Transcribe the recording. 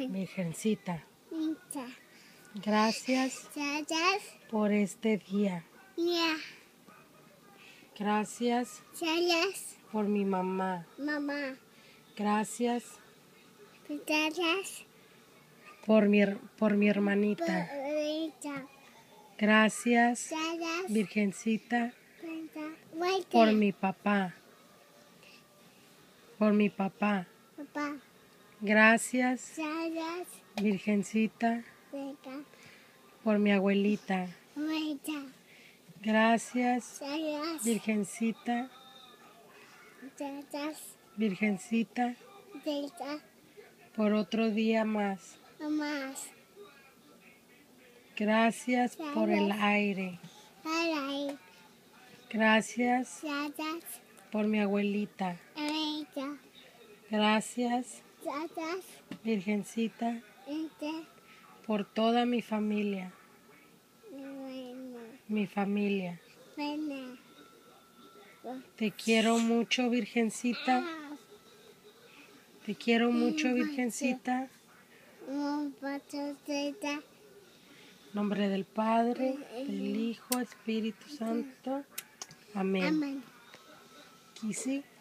Virgencita, gracias por este día. Gracias por mi mamá. Gracias por mi hermanita. Gracias, Virgencita, por mi papá. Gracias, Virgencita, por mi abuelita. Gracias, Virgencita, por otro día más. Gracias por el aire. Gracias por mi abuelita. Gracias, Virgencita, por toda mi familia. Te quiero mucho, Virgencita. Te quiero mucho, Virgencita. En nombre del Padre, del Hijo, Espíritu Santo. Amén. Kisi.